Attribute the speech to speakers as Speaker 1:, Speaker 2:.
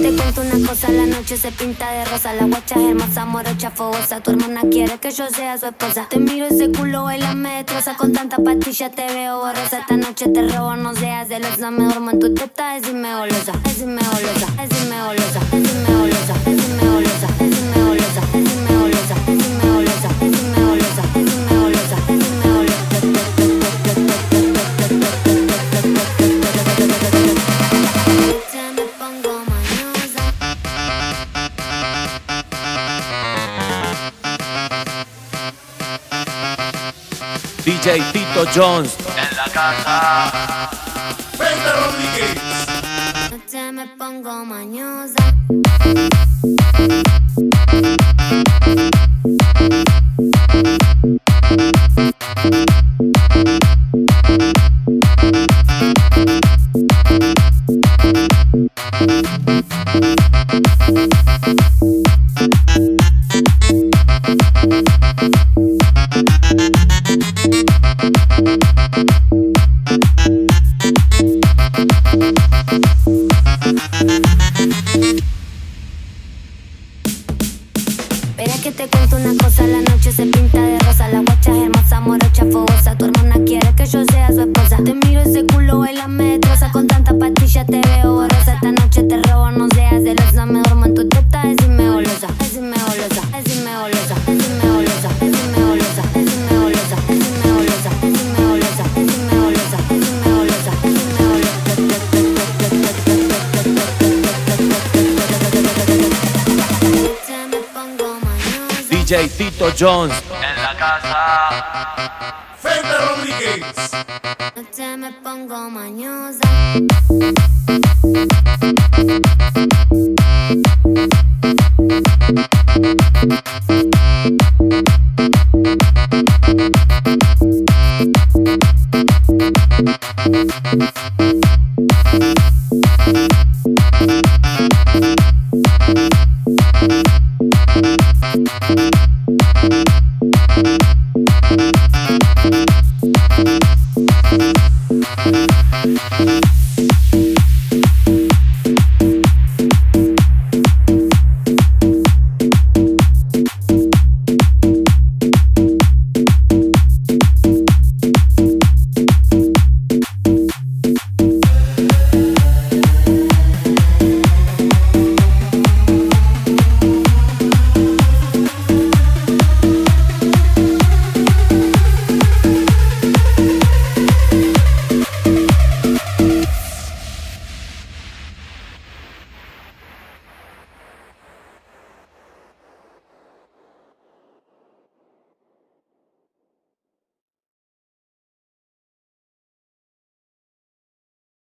Speaker 1: te cuento una cosa, la noche se pinta de rosa. La guacha es hermosa, morocha, fogosa. Tu hermana quiere que yo sea su esposa. Te miro ese culo, baila, me destroza. Con tanta pastilla te veo borrosa. Esta noche te robo, no seas celosa. Me duermo en tu teta, decime golosa. Decime golosa, decime golosa. Decime golosa, decime golosa. Decime golosa, decime golosa. Decime golosa, decime golosa. Decime golosa, decime golosa. Ya me pongo mañosa.
Speaker 2: DJ Tito Jones
Speaker 3: en la casa. Vente Rodríguez.
Speaker 1: Ya me pongo mañosa. Verá que te cuento una cosa, la noche se pinta de rosa. La guacha es hermosa, morocha, fogosa. Tu hermana quiere que yo sea su esposa. Te miro ese culo, baila, me destroza. Con tanta pastilla te veo borrosa. Esta noche te robo, no seas celosa. Me duermo en tu teta, decime golosa. Decime golosa, decime golosa. Decime golosa, decime golosa. Decime golosa, decime golosa. Decime golosa, decime golosa. Decime golosa, decime golosa. Ya me pongo mañosa.
Speaker 2: DJ Tito Jones
Speaker 3: En la casa. Vente Rodríguez.
Speaker 1: Ya me pongo mañosa.